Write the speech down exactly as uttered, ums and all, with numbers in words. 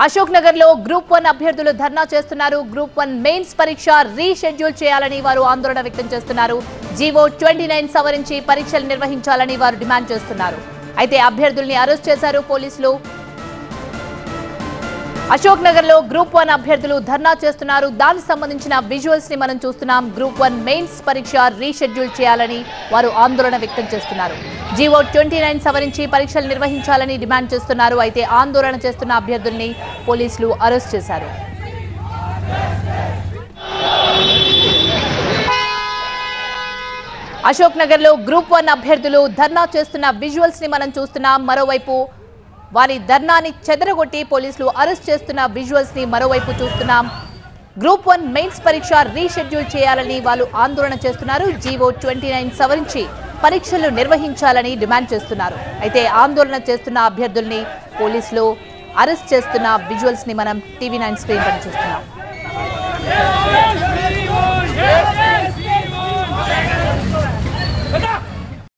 అశోక్ నగర్ లో group one అభ్యర్థులు ధర్నా చేస్తున్నారు. గ్రూప్ వన్ మెయిన్స్ పరీక్ష రీషెడ్యూల్ చేయాలని వారు ఆందోళన వ్యక్తం చేస్తున్నారు. జీవో ట్వంటీ నైన్ సవరించి పరీక్షలు నిర్వహించాలని వారు డిమాండ్ చేస్తున్నారు. అయితే అభ్యర్థుల్ని అరెస్ట్ చేశారు పోలీసులు. అశోక్ నగర్ లో గ్రూప్ వన్ అభ్యర్థులు ధర్నా చేస్తున్నారు. దానికి సంబంధించిన విజువల్స్ ని మనం చూస్తున్నాం. గ్రూప్ వన్ మెయిన్స్ పరీక్ష రీషెడ్యూల్ చేయాలని వారు ఆందోళన వ్యక్తం చేస్తున్నారు. జీవో ట్వంటీ నైన్ సవరించి పరీక్షలు నిర్వహించాలని డిమాండ్ చేస్తున్నారు. అయితే ఆందోళన చేస్తున్న అభ్యర్థుల్ని పోలీసులు అరెస్ట్ చేశారు. అశోక్ నగర్ లో గ్రూప్ వన్ అభ్యర్థులు ధర్నా చేస్తున్న విజువల్స్ ని మనం చూస్తున్నాం. మరోవైపు వారి ధర్నాని చెదరగొట్టి పోలీసులు అరెస్ట్ చేస్తున్న విజువల్స్ ని మరోవైపు చూస్తున్నాం. గ్రూప్ వన్ మెయిన్స్ పరీక్ష రీషెడ్యూల్ చేయాలని వాళ్ళు ఆందోళన చేస్తున్నారు. జీవో ట్వంటీ నైన్ సవరించి పరీక్షలు నిర్వహించాలని డిమాండ్ చేస్తున్నారు. అయితే ఆందోళన చేస్తున్న అభ్యర్థుల్ని పోలీసులు అరెస్ట్ చేస్తున్న విజువల్స్ ని మనం టీవీ నైన్ స్క్రీన్ పై చూస్తున్నాం.